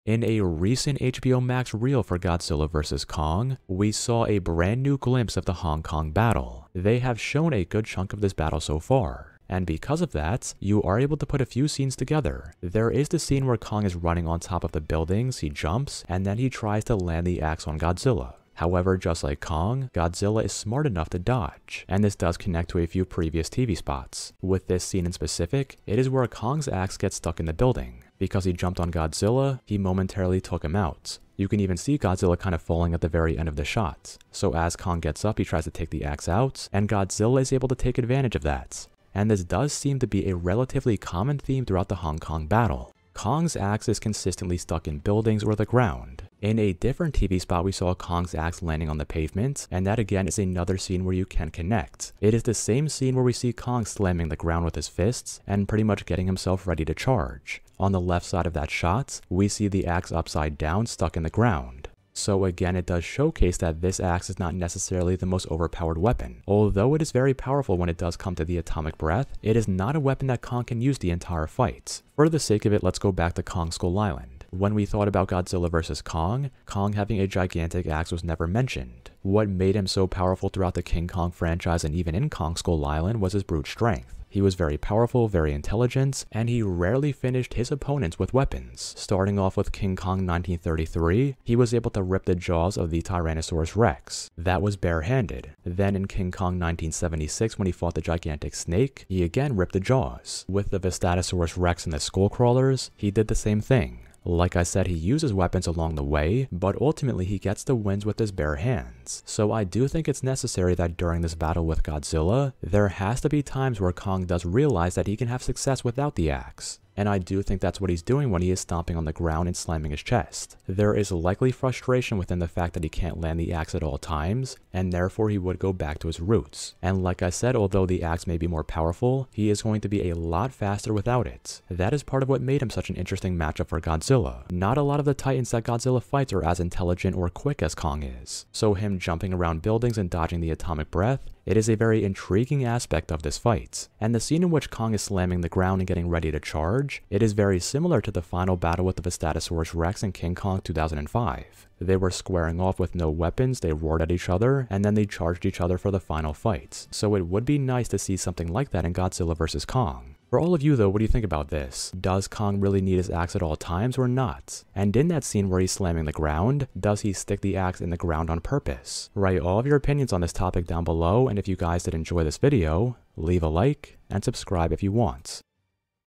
In a recent HBO Max reel for Godzilla vs. Kong, we saw a brand new glimpse of the Hong Kong battle. They have shown a good chunk of this battle so far. And because of that, you are able to put a few scenes together. There is the scene where Kong is running on top of the buildings, he jumps, and then he tries to land the axe on Godzilla. However, just like Kong, Godzilla is smart enough to dodge, and this does connect to a few previous TV spots. With this scene in specific, it is where Kong's axe gets stuck in the building. Because he jumped on Godzilla, he momentarily took him out. You can even see Godzilla kind of falling at the very end of the shot. So as Kong gets up, he tries to take the axe out, and Godzilla is able to take advantage of that. And this does seem to be a relatively common theme throughout the Hong Kong battle. Kong's axe is consistently stuck in buildings or the ground. In a different TV spot, we saw Kong's axe landing on the pavement, and that again is another scene where you can connect. It is the same scene where we see Kong slamming the ground with his fists and pretty much getting himself ready to charge. On the left side of that shot, we see the axe upside down stuck in the ground. So again, it does showcase that this axe is not necessarily the most overpowered weapon. Although it is very powerful when it does come to the atomic breath, it is not a weapon that Kong can use the entire fight. For the sake of it, let's go back to Kong Skull Island. When we thought about Godzilla vs. Kong, Kong having a gigantic axe was never mentioned. What made him so powerful throughout the King Kong franchise and even in Kong Skull Island was his brute strength. He was very powerful, very intelligent, and he rarely finished his opponents with weapons. Starting off with King Kong 1933, he was able to rip the jaws of the Tyrannosaurus Rex. That was barehanded. Then in King Kong 1976, when he fought the gigantic snake, he again ripped the jaws. With the Vistatosaurus Rex and the Skullcrawlers, he did the same thing. Like I said, he uses weapons along the way, but ultimately he gets the wins with his bare hands. So I do think it's necessary that during this battle with Godzilla, there has to be times where Kong does realize that he can have success without the axe. And I do think that's what he's doing when he is stomping on the ground and slamming his chest. There is likely frustration within the fact that he can't land the axe at all times, and therefore he would go back to his roots. And like I said, although the axe may be more powerful, he is going to be a lot faster without it. That is part of what made him such an interesting matchup for Godzilla. Not a lot of the titans that Godzilla fights are as intelligent or quick as Kong is. So him jumping around buildings and dodging the atomic breath, it is a very intriguing aspect of this fight. And the scene in which Kong is slamming the ground and getting ready to charge, it is very similar to the final battle with the Vistatosaurus Rex in King Kong 2005. They were squaring off with no weapons, they roared at each other, and then they charged each other for the final fight. So it would be nice to see something like that in Godzilla vs. Kong. For all of you though, what do you think about this? Does Kong really need his axe at all times or not? And in that scene where he's slamming the ground, does he stick the axe in the ground on purpose? Write all of your opinions on this topic down below, and if you guys did enjoy this video, leave a like and subscribe if you want.